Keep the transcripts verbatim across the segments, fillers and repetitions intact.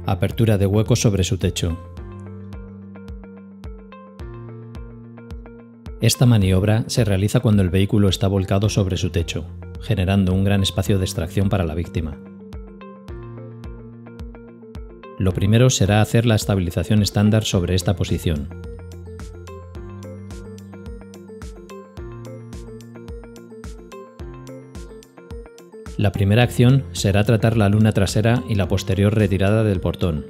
Apertura de huecos sobre su techo. Esta maniobra se realiza cuando el vehículo está volcado sobre su techo, generando un gran espacio de extracción para la víctima. Lo primero será hacer la estabilización estándar sobre esta posición. La primera acción será tratar la luna trasera y la posterior retirada del portón.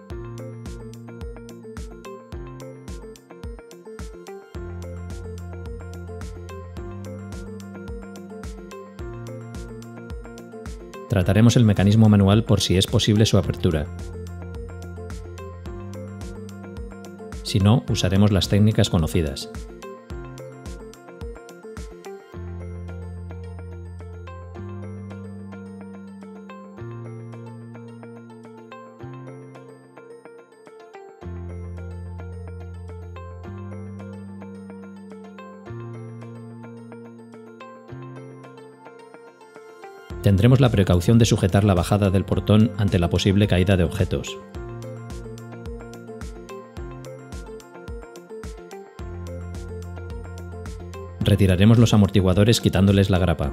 Trataremos el mecanismo manual por si es posible su apertura. Si no, usaremos las técnicas conocidas. Tendremos la precaución de sujetar la bajada del portón ante la posible caída de objetos. Retiraremos los amortiguadores quitándoles la grapa.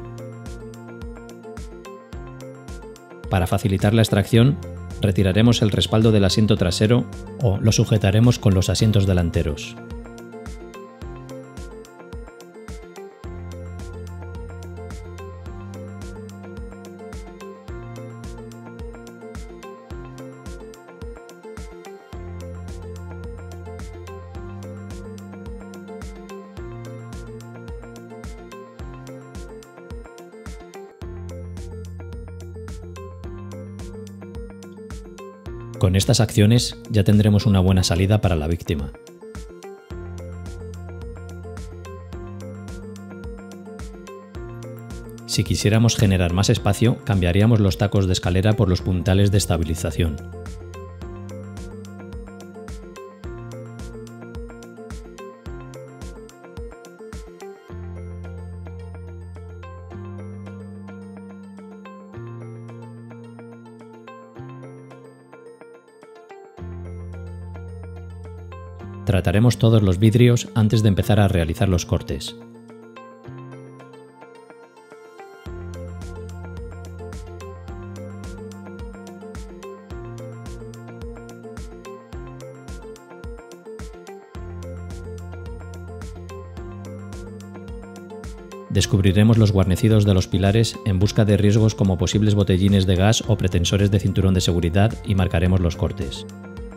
Para facilitar la extracción, retiraremos el respaldo del asiento trasero o lo sujetaremos con los asientos delanteros. Con estas acciones ya tendremos una buena salida para la víctima. Si quisiéramos generar más espacio, cambiaríamos los tacos de escalera por los puntales de estabilización. Trataremos todos los vidrios antes de empezar a realizar los cortes. Descubriremos los guarnecidos de los pilares en busca de riesgos como posibles botellines de gas o pretensores de cinturón de seguridad y marcaremos los cortes.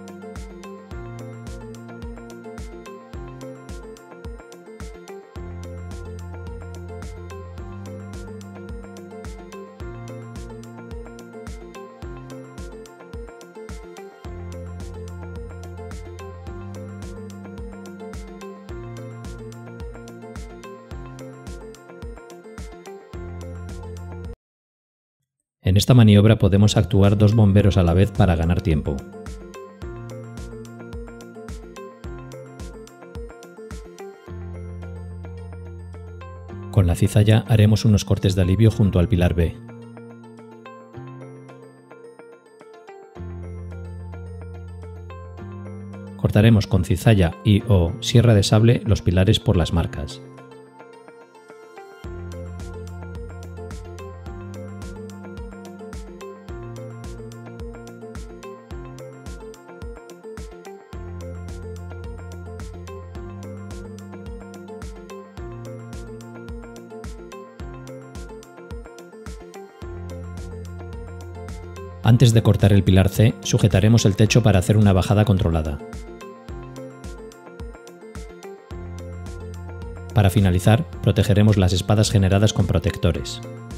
En esta maniobra podemos actuar dos bomberos a la vez para ganar tiempo. Con la cizalla haremos unos cortes de alivio junto al pilar B. Cortaremos con cizalla y o sierra de sable los pilares por las marcas. Antes de cortar el pilar C, sujetaremos el techo para hacer una bajada controlada. Para finalizar, protegeremos las espadas generadas con protectores.